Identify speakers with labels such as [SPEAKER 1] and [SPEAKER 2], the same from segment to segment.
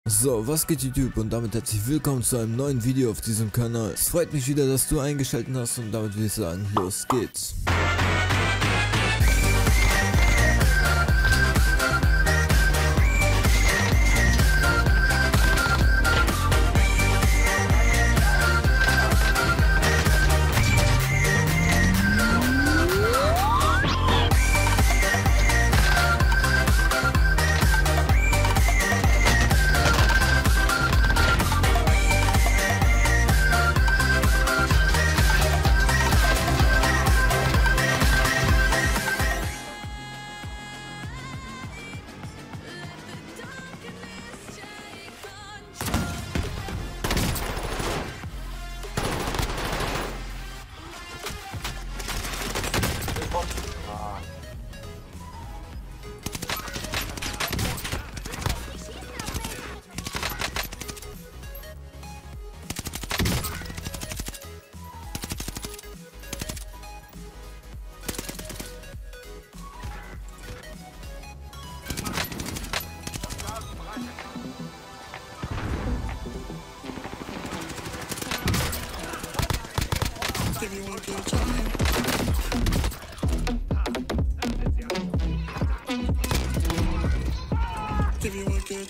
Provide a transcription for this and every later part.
[SPEAKER 1] So, was geht YouTube und damit herzlich willkommen zu einem neuen Video auf diesem Kanal. Es freut mich wieder, dass du eingeschaltet hast und damit würde ich sagen, los geht's.
[SPEAKER 2] Give you one good time. Give you one good.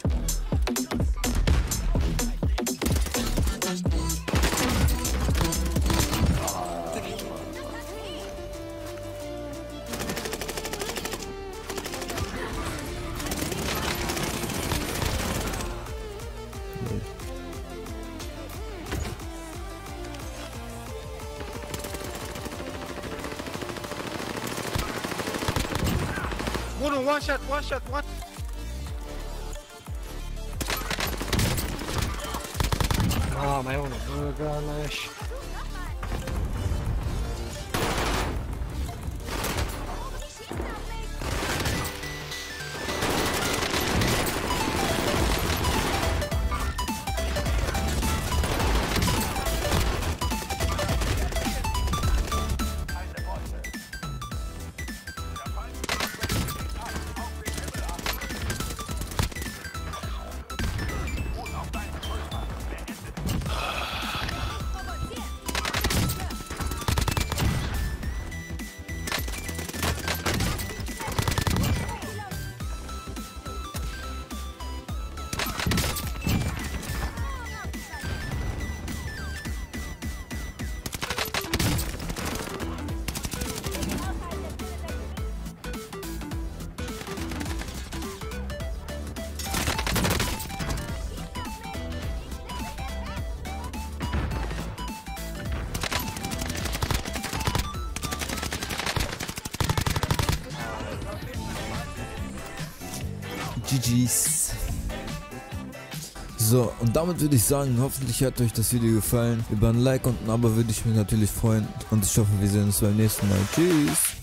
[SPEAKER 3] One shot, one. Ma è uno, Ganesh.
[SPEAKER 1] GG's. So, und damit würde ich sagen, hoffentlich hat euch das Video gefallen. Über ein Like und ein Abo würde ich mich natürlich freuen. Und ich hoffe, wir sehen uns beim nächsten Mal. Tschüss.